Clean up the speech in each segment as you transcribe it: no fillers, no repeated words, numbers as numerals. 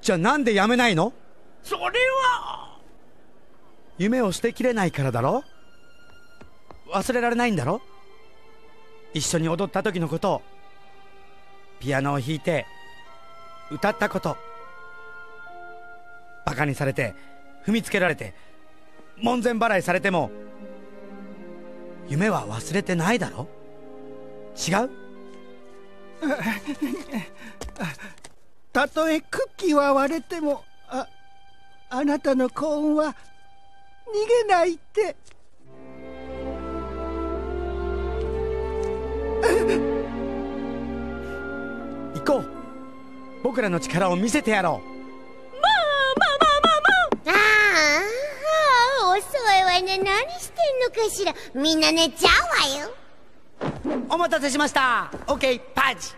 じゃあなんでやめないの？ それは夢を捨てきれないからだろ？忘れられないんだろ？一緒に踊った時のことを、ピアノを弾いて歌ったこと、バカにされて踏みつけられて門前払いされても夢は忘れてないだろ？違う？ たとえクッキーは割れてもあなたの幸運は逃げないって。 行こう。僕らの力を見せてやろう。 ああ、遅いわね。何してんのかしら。みんな寝ちゃうわよ。 お待たせしました。オッケー、パンチ。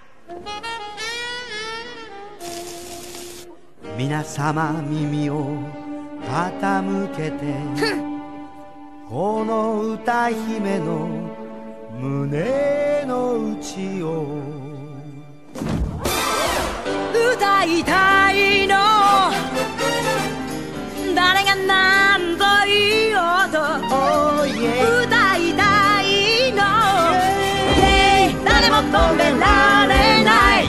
皆様耳を傾けてこの歌姫の胸の内を歌いたいの、誰が何と言おうと、 oh, yeah. 歌いたいの、yeah. 誰も止められない、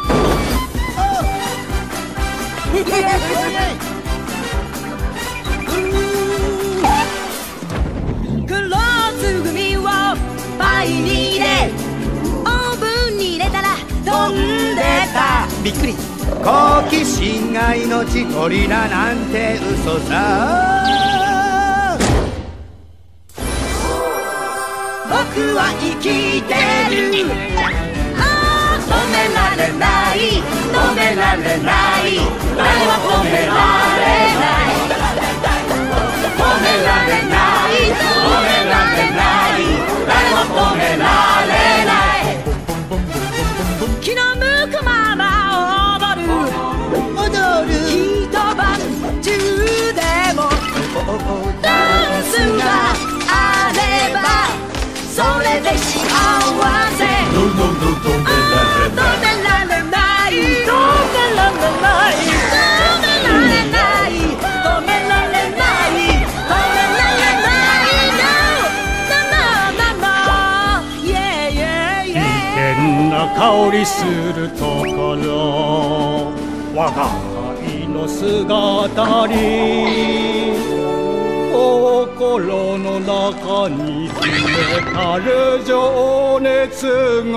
黒ずぐみをパイに入れオーブンに入れたら飛んでた。 びっくり。好奇心が命取りだなんて嘘さ。 僕は生きてる、ああ止められない、止められない、誰は止められない、止められない、止められない、誰も止められない。気の向くまま踊る、踊る、一晩中でもダンスがあればそれで幸せ。止められない、止められない、止められない、止められない、止められない、なななな、イェイイェイイェイ。 危険な香りするところ、我が輩の姿に心の中に秘めたる情熱が、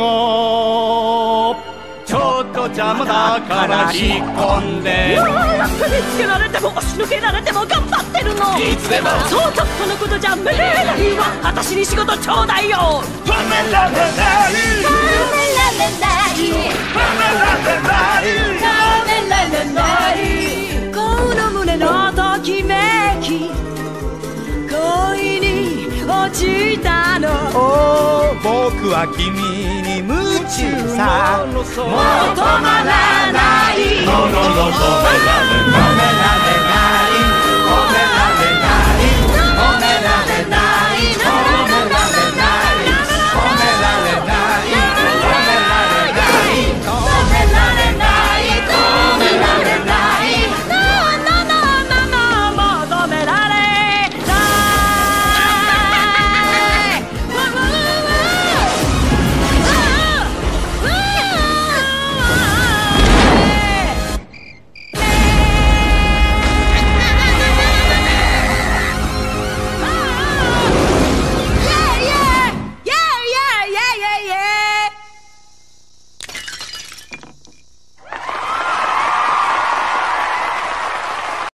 ちょっと邪魔だから引っ込んで、 踏みつけられても押し抜けられても頑張ってるの、 いつでもそうちょっとのことじゃめれないわ。私に仕事ちょうだいよ。 止められない、 止められない、 止められない、 止められない、この胸のときめき、恋に落ちたの、 僕は君に夢中さ。 もう止まらない、